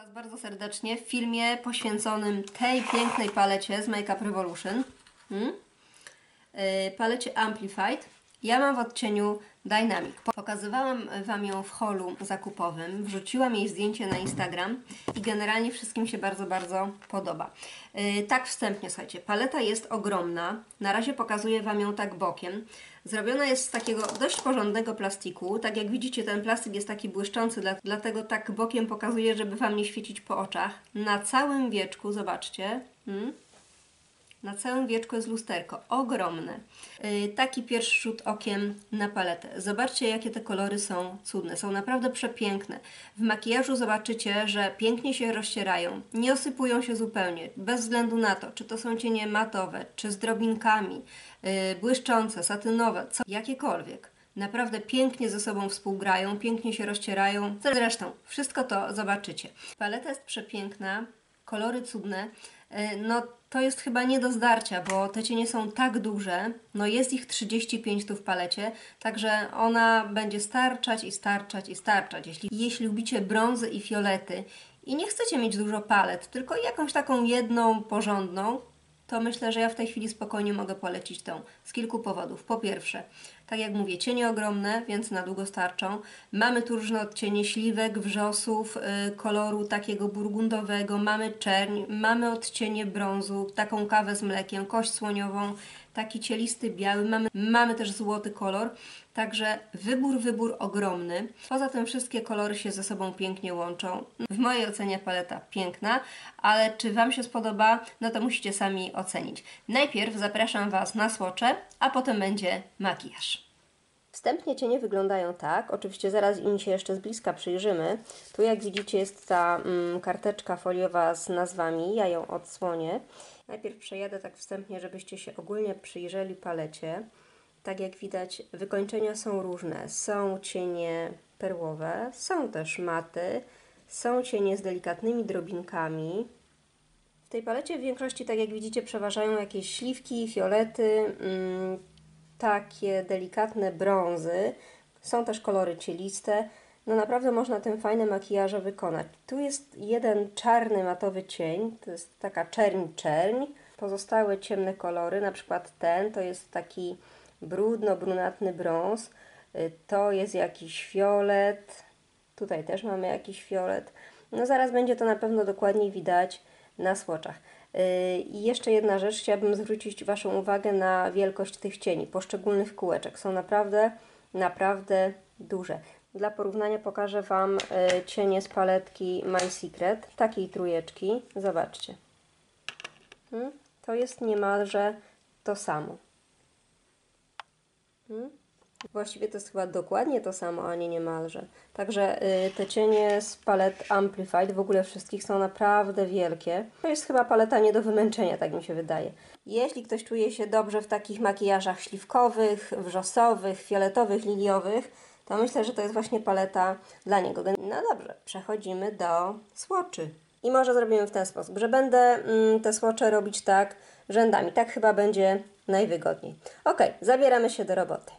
bardzo serdecznie w filmie poświęconym tej pięknej palecie z Make Up Revolution. Palecie Amplified. Ja mam w odcieniu Dynamic. Pokazywałam Wam ją w haulu zakupowym, wrzuciłam jej zdjęcie na Instagram i generalnie wszystkim się bardzo, bardzo podoba. Tak wstępnie, słuchajcie, paleta jest ogromna. Na razie pokazuję Wam ją tak bokiem. Zrobiona jest z takiego dość porządnego plastiku. Tak jak widzicie, ten plastik jest taki błyszczący, dlatego tak bokiem pokazuję, żeby Wam nie świecić po oczach. Na całym wieczku, zobaczcie, na całym wieczku jest lusterko, ogromne. Taki pierwszy rzut okiem na paletę. Zobaczcie, jakie te kolory są cudne, są naprawdę przepiękne. W makijażu zobaczycie, że pięknie się rozcierają, nie osypują się zupełnie, bez względu na to, czy to są cienie matowe, czy z drobinkami, błyszczące, satynowe, jakiekolwiek. Naprawdę pięknie ze sobą współgrają, pięknie się rozcierają. Zresztą, wszystko to zobaczycie. Paleta jest przepiękna, kolory cudne. No to jest chyba nie do zdarcia, bo te cienie są tak duże, no jest ich 35 tu w palecie, także ona będzie starczać i starczać i starczać. Jeśli lubicie brązy i fiolety i nie chcecie mieć dużo palet, tylko jakąś taką jedną porządną, to myślę, że ja w tej chwili spokojnie mogę polecić tą z kilku powodów. Po pierwsze, tak jak mówię, cienie ogromne, więc na długo starczą. Mamy tu różne odcienie śliwek, wrzosów, koloru takiego burgundowego, mamy czerń, mamy odcienie brązu, taką kawę z mlekiem, kość słoniową, taki cielisty biały, mamy też złoty kolor. Także wybór ogromny. Poza tym wszystkie kolory się ze sobą pięknie łączą. W mojej ocenie paleta piękna, ale czy Wam się spodoba, no to musicie sami ocenić. Najpierw zapraszam Was na słocze, a potem będzie makijaż. Wstępnie cienie wyglądają tak, oczywiście zaraz im się jeszcze z bliska przyjrzymy. Tu jak widzicie jest ta karteczka foliowa z nazwami, ja ją odsłonię. Najpierw przejadę tak wstępnie, żebyście się ogólnie przyjrzeli palecie. Tak jak widać, wykończenia są różne. Są cienie perłowe, są też maty, są cienie z delikatnymi drobinkami. W tej palecie w większości, tak jak widzicie, przeważają jakieś śliwki, fiolety, takie delikatne brązy. Są też kolory cieliste. No naprawdę można tym fajne makijaże wykonać. Tu jest jeden czarny matowy cień, to jest taka czerń. Pozostałe ciemne kolory, na przykład ten, to jest taki brudno-brunatny brąz. To jest jakiś fiolet. Tutaj też mamy jakiś fiolet. No zaraz będzie to na pewno dokładniej widać na swatchach. I jeszcze jedna rzecz, chciałabym zwrócić Waszą uwagę na wielkość tych cieni, poszczególnych kółeczek. Są naprawdę duże. Dla porównania pokażę Wam cienie z paletki My Secret, takiej trójeczki. Zobaczcie. To jest niemalże to samo. Właściwie to jest chyba dokładnie to samo, a nie niemalże. Także te cienie z palet Amplified, w ogóle wszystkich, są naprawdę wielkie. To jest chyba paleta nie do wymęczenia, tak mi się wydaje. Jeśli ktoś czuje się dobrze w takich makijażach śliwkowych, wrzosowych, fioletowych, liliowych, to myślę, że to jest właśnie paleta dla niego. No dobrze, przechodzimy do swatchy. I może zrobimy w ten sposób, że będę te swatche robić tak rzędami. Tak chyba będzie najwygodniej. Ok, zabieramy się do roboty.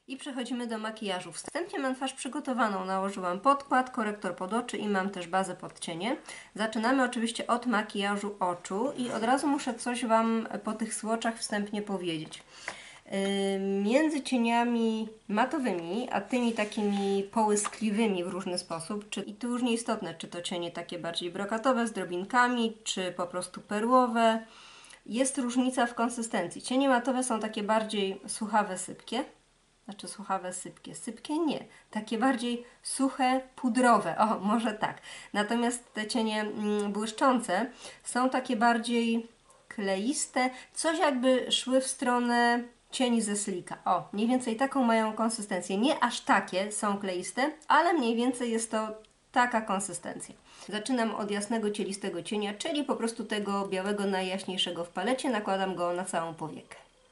I przechodzimy do makijażu. Wstępnie mam twarz przygotowaną. Nałożyłam podkład, korektor pod oczy i mam też bazę pod cienie. Zaczynamy oczywiście od makijażu oczu i od razu muszę coś Wam po tych swatchach wstępnie powiedzieć. Między cieniami matowymi, a tymi takimi połyskliwymi w różny sposób, i tu już nieistotne, czy to cienie takie bardziej brokatowe z drobinkami, czy po prostu perłowe, jest różnica w konsystencji. Cienie matowe są takie bardziej suchawe, sypkie. Znaczy suchawe, sypkie. Sypkie nie. Takie bardziej suche, pudrowe. O, może tak. Natomiast te cienie błyszczące są takie bardziej kleiste. Coś jakby szły w stronę cieni ze Slika. O, mniej więcej taką mają konsystencję. Nie aż takie są kleiste, ale mniej więcej jest to taka konsystencja. Zaczynam od jasnego, cielistego cienia, czyli po prostu tego białego, najjaśniejszego w palecie. Nakładam go na całą powiekę.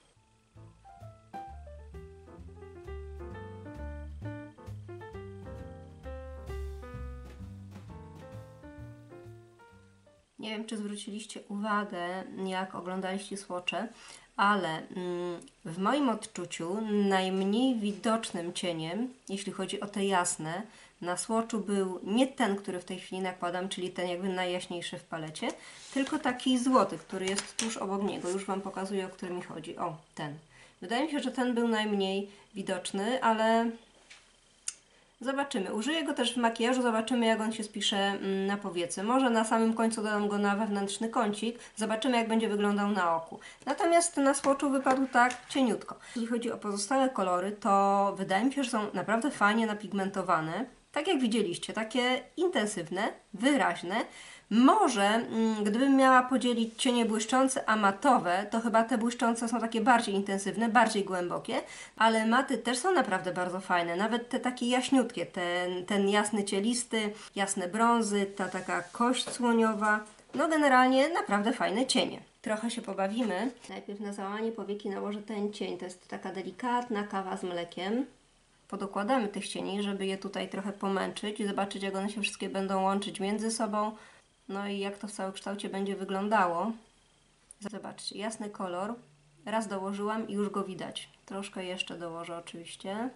Nie wiem, czy zwróciliście uwagę, jak oglądaliście swatche, ale w moim odczuciu najmniej widocznym cieniem, jeśli chodzi o te jasne, na swatchu był nie ten, który w tej chwili nakładam, czyli ten jakby najjaśniejszy w palecie, tylko taki złoty, który jest tuż obok niego. Już Wam pokazuję, o który mi chodzi. O, ten. Wydaje mi się, że ten był najmniej widoczny, ale zobaczymy. Użyję go też w makijażu, zobaczymy, jak on się spisze na powiece. Może na samym końcu dodam go na wewnętrzny kącik, zobaczymy, jak będzie wyglądał na oku. Natomiast na swatchu wypadł tak cieniutko. Jeśli chodzi o pozostałe kolory, to wydaje mi się, że są naprawdę fajnie napigmentowane. Tak jak widzieliście, takie intensywne, wyraźne. Może, gdybym miała podzielić cienie błyszczące a matowe, to chyba te błyszczące są takie bardziej intensywne, bardziej głębokie, ale maty też są naprawdę bardzo fajne. Nawet te takie jaśniutkie, ten jasny cielisty, jasne brązy, ta taka kość słoniowa. No generalnie naprawdę fajne cienie. Trochę się pobawimy. Najpierw na załamanie powieki nałożę ten cień. To jest taka delikatna kawa z mlekiem. Podokładamy tych cieni, żeby je tutaj trochę pomęczyć i zobaczyć, jak one się wszystkie będą łączyć między sobą. No i jak to w całokształcie będzie wyglądało. Zobaczcie, jasny kolor. Raz dołożyłam i już go widać. Troszkę jeszcze dołożę oczywiście.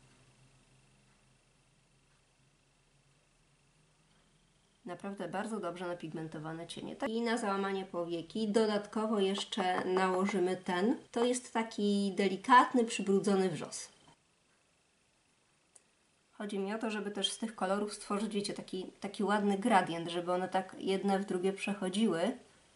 Naprawdę bardzo dobrze napigmentowane cienie. I na załamanie powieki dodatkowo jeszcze nałożymy ten. To jest taki delikatny, przybrudzony wrzos. Chodzi mi o to, żeby też z tych kolorów stworzyć, wiecie, taki ładny gradient, żeby one tak jedne w drugie przechodziły.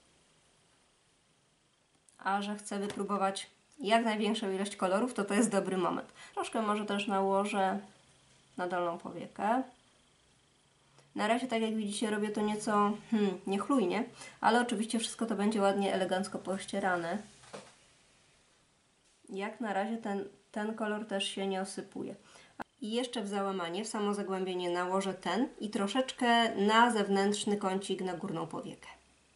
A że chcę wypróbować jak największą ilość kolorów, to jest dobry moment. Troszkę może też nałożę na dolną powiekę. Na razie, tak jak widzicie, robię to nieco niechlujnie, ale oczywiście wszystko to będzie ładnie, elegancko pościerane. Jak na razie ten kolor też się nie osypuje. I jeszcze w załamanie, w samo zagłębienie nałożę ten i troszeczkę na zewnętrzny kącik, na górną powiekę.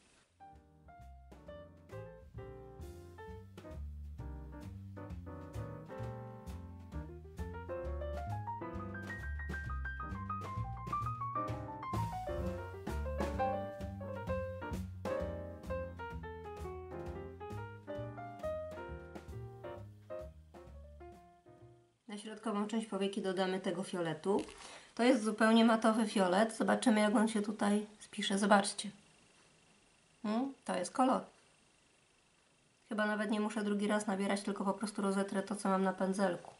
Na środkową część powieki dodamy tego fioletu. To jest zupełnie matowy fiolet. Zobaczymy, jak on się tutaj spisze. Zobaczcie. To jest kolor. Chyba nawet nie muszę drugi raz nabierać, tylko po prostu rozetrę to, co mam na pędzelku.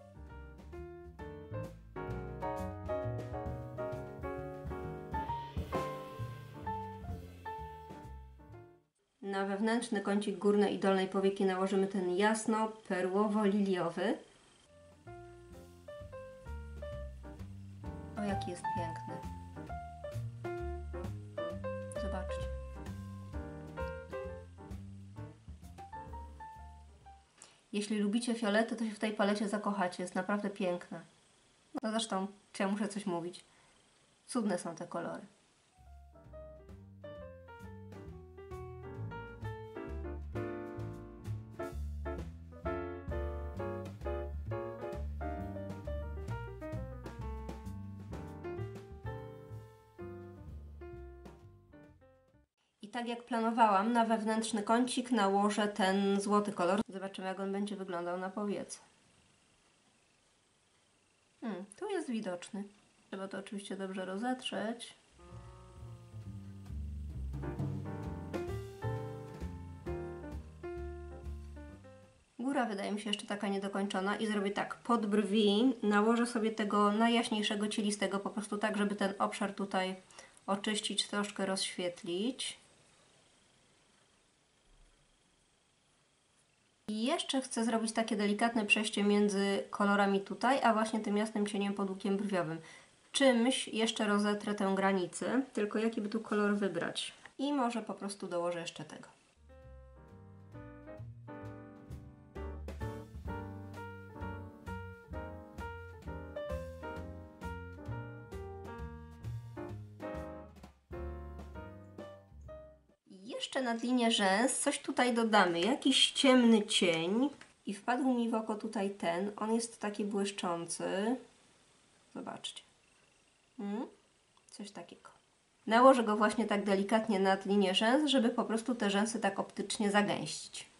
Na wewnętrzny kącik górnej i dolnej powieki nałożymy ten jasno-perłowo-liliowy. O, jaki jest piękny. Zobaczcie. Jeśli lubicie fiolety, to się w tej palecie zakochacie. Jest naprawdę piękna. No zresztą, czy ja muszę coś mówić? Cudne są te kolory. I tak jak planowałam, na wewnętrzny kącik nałożę ten złoty kolor. Zobaczymy, jak on będzie wyglądał na powiece. jest widoczny. Trzeba to oczywiście dobrze rozetrzeć. Góra wydaje mi się jeszcze taka niedokończona i zrobię tak, pod brwi nałożę sobie tego najjaśniejszego cielistego, po prostu tak, żeby ten obszar tutaj oczyścić, troszkę rozświetlić. I jeszcze chcę zrobić takie delikatne przejście między kolorami tutaj, a właśnie tym jasnym cieniem pod łukiem brwiowym. Czymś jeszcze rozetrę tę granicę, tylko jaki by tu kolor wybrać. I może po prostu dołożę jeszcze tego. Jeszcze nad linię rzęs coś tutaj dodamy, jakiś ciemny cień i wpadł mi w oko tutaj ten, on jest taki błyszczący, zobaczcie, coś takiego. Nałożę go właśnie tak delikatnie nad linię rzęs, żeby po prostu te rzęsy tak optycznie zagęścić.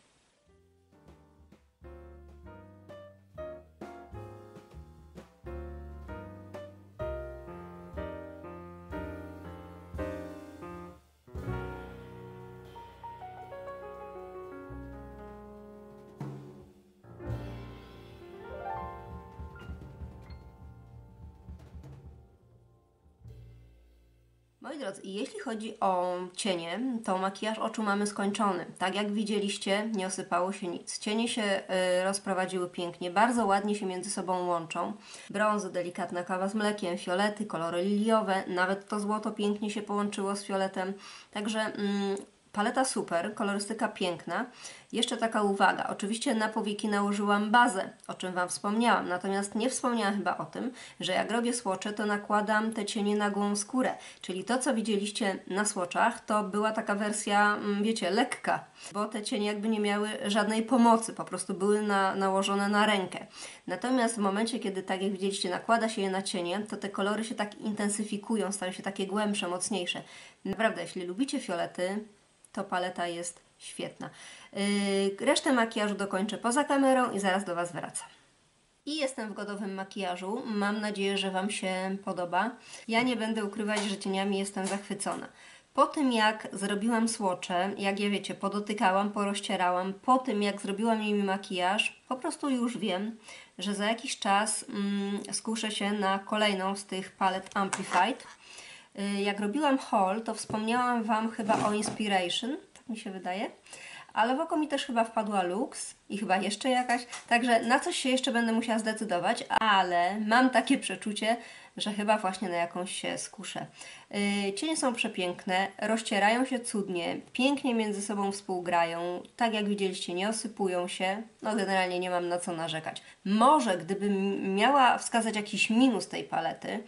Moi drodzy, jeśli chodzi o cienie, to makijaż oczu mamy skończony. Tak jak widzieliście, nie osypało się nic. Cienie się rozprowadziły pięknie, bardzo ładnie się między sobą łączą. Brązy, delikatna kawa z mlekiem, fiolety, kolory liliowe, nawet to złoto pięknie się połączyło z fioletem. Także paleta super, kolorystyka piękna. Jeszcze taka uwaga, oczywiście na powieki nałożyłam bazę, o czym Wam wspomniałam, natomiast nie wspomniałam chyba o tym, że jak robię słocze, to nakładam te cienie na gołą skórę, czyli to, co widzieliście na słoczach, to była taka wersja, wiecie, lekka, bo te cienie jakby nie miały żadnej pomocy, po prostu były nałożone na rękę. Natomiast w momencie, kiedy tak jak widzieliście, nakłada się je na cienie, to te kolory się tak intensyfikują, stają się takie głębsze, mocniejsze. Naprawdę, jeśli lubicie fiolety, to paleta jest świetna. Resztę makijażu dokończę poza kamerą i zaraz do Was wracam. I jestem w gotowym makijażu. Mam nadzieję, że Wam się podoba. Ja nie będę ukrywać, że cieniami jestem zachwycona. Po tym jak zrobiłam słocze, jak je wiecie, podotykałam, porozcierałam, po tym jak zrobiłam nimi makijaż, po prostu już wiem, że za jakiś czas skuszę się na kolejną z tych palet Amplified. Jak robiłam haul, to wspomniałam Wam chyba o Inspiration, tak mi się wydaje, ale w oko mi też chyba wpadła Lux i chyba jeszcze jakaś, także na coś się jeszcze będę musiała zdecydować, ale mam takie przeczucie, że chyba właśnie na jakąś się skuszę. Cienie są przepiękne, rozcierają się cudnie, pięknie między sobą współgrają, tak jak widzieliście, nie osypują się, no generalnie nie mam na co narzekać. Może gdybym miała wskazać jakiś minus tej palety,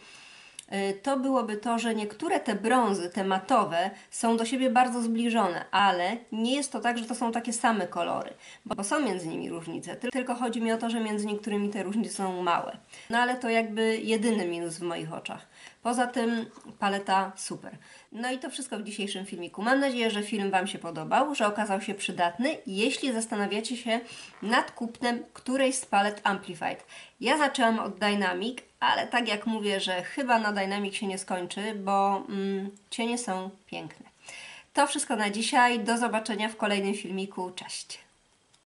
to byłoby to, że niektóre te brązy, te matowe, są do siebie bardzo zbliżone, ale nie jest to tak, że to są takie same kolory, bo są między nimi różnice, tylko chodzi mi o to, że między niektórymi te różnice są małe. No ale to jakby jedyny minus w moich oczach. Poza tym paleta super. No i to wszystko w dzisiejszym filmiku. Mam nadzieję, że film Wam się podobał, że okazał się przydatny. Jeśli zastanawiacie się nad kupnem którejś z palet Amplified. Ja zaczęłam od Dynamic, ale tak jak mówię, że chyba na Dynamic się nie skończy, bo cienie są piękne. To wszystko na dzisiaj. Do zobaczenia w kolejnym filmiku. Cześć!